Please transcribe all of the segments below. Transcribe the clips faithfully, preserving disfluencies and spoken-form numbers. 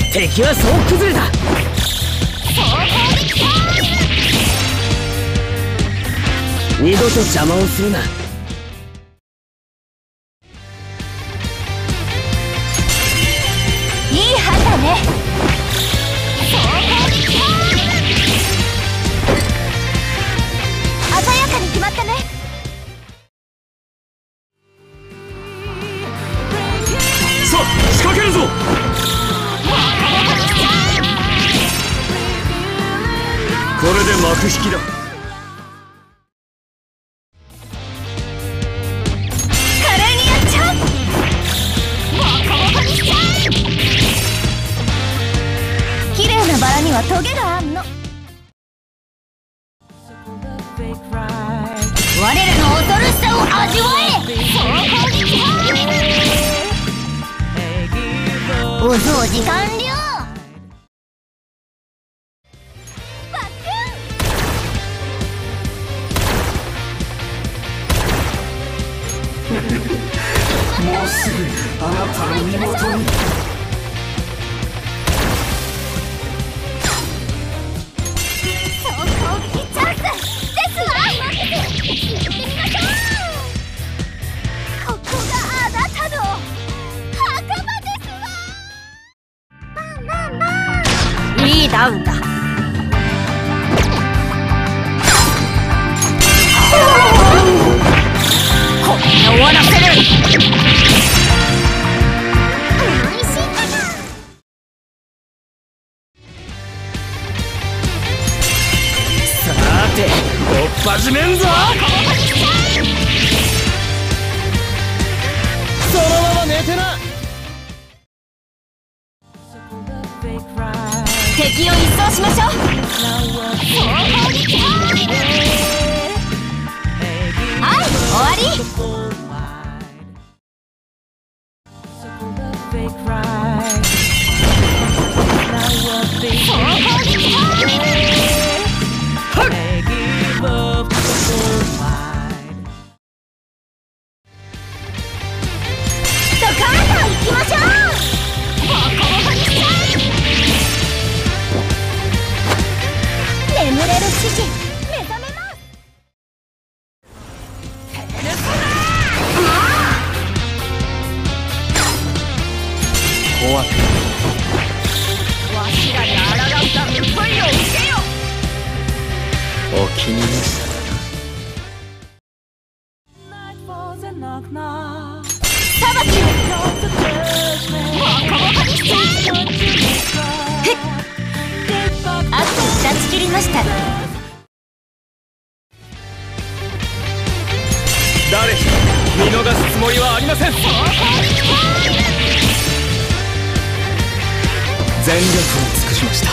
敵はそう崩れた。二度と邪魔をするな。 いい判断ね。鮮やかに決まったね。 さあ仕掛けるぞ。これで幕引きだ。 華麗にやっちゃう。綺麗なバラにはトゲがあんの。我らの恐ろしさを味わえ。お掃除完了。 もうすぐあなたの身元に。 総攻撃チャンスですわ。行ってみましょう。ここがあなたの墓場ですわ。バンバンバン。いいダウンだ。こんな終わらせる。 さて追っ始めんぞ。そのまま寝てな。 敵を一掃しましょう。はい終わり。ドカーンと行きましょう。眠れる獅子目覚めます。 怖くわしらにあらがった報いを受けよ。 お気に召した。 裁きをあと二つ切りました。 誰一人見逃すつもりはありません。全力を尽くしました。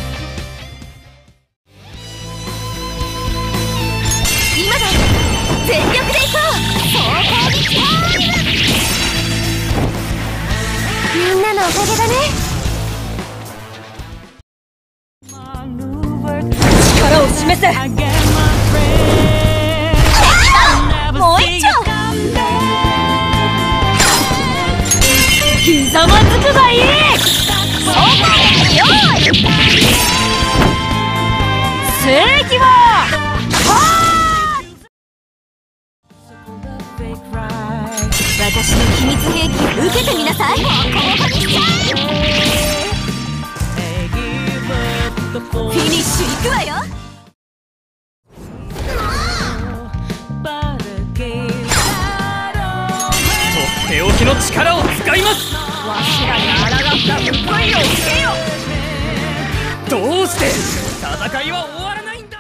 今だ。全力でいこう。みんなのおかげだね。力を示せ。もう一丁。ひざまずくがいい。そうかよい。正義は私の秘密兵器を受けてみなさい。フィニッシュいくわよ。 とっておきの力を使います。 わしらにあらがった報いを受けよ。 どうして戦いは終わらないんだ。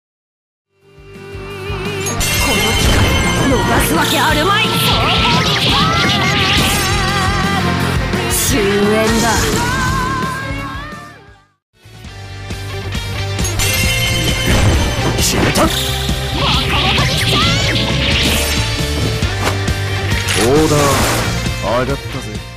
この機会逃すわけあるまい。終焉だ。 決めた。オーダー上がったぜ。